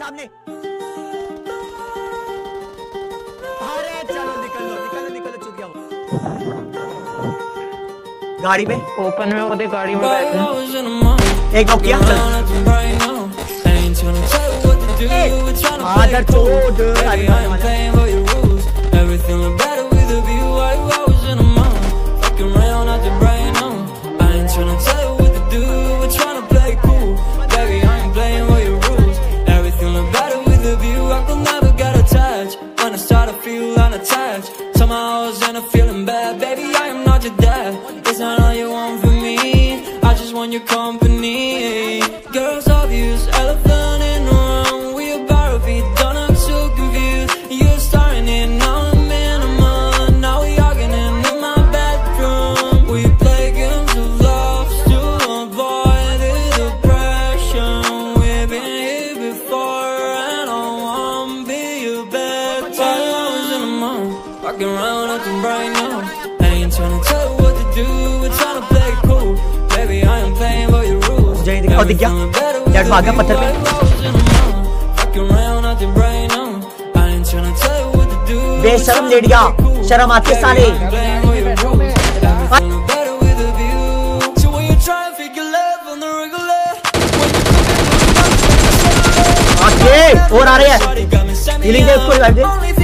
सामने। अरे चलो निकलो चुप गया वो। गाड़ी पे ओपन में होते गाड़ी में बैठे। एक नॉक किया। आदर चोद your company. Girls obvious, elephant in the room. We about to be done, I'm so confused. You're starting it, now I'm in a month. Now we arguing in my bedroom. We play games of love to avoid the depression. We've been here before and I wanna be your bed. 5 hours in a month, walking around acting right now. I ain't trying to tell you what to do, we're trying to play it cool. Baby, I am playing by your rules. और दिख गया जट भागा पत्थर पे। बेशरम लेडिया, शर्म आती है साले। ओके और आ रहे हैं हीलिंग दे उसको रिवाइव दे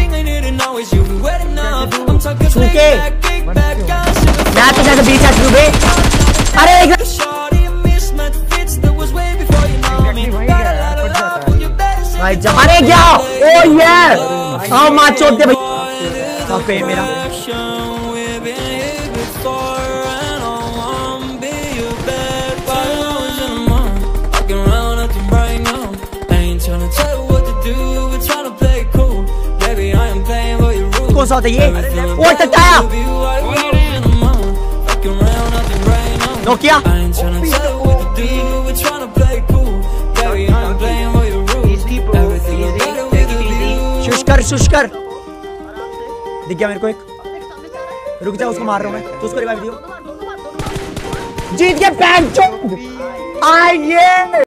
छूके मैं तो जैसे बीच है डूबे। अरे भाई अरे क्या ओ ये आओ मां चोट दे भाई पे मेरा कौन सा होता है ये वो टटाया नोकिया शुष्कर दिख गया मेरे को एक। रुक जा उसको मार रहा हूं मैं तो उसको रिवाइव दियो। जीत के पैंट आइए।